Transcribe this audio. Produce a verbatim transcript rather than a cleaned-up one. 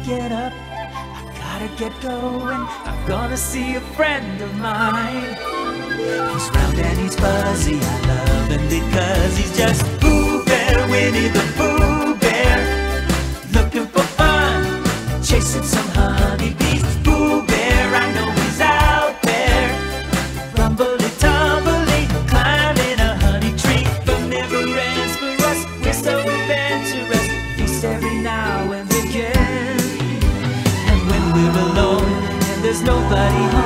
get up, I gotta get going. I'm gonna see a friend of mine. He's round and he's fuzzy, I love him because he's just Pooh Bear, Winnie the Pooh Bear. Looking for fun, chasing some honeybees. Pooh Bear, I know he's out there. Rumbly tumbly, climbing a honey tree. But never ends for us, we're so adventurous. Feast every now and again. And when we're alone and there's nobody home,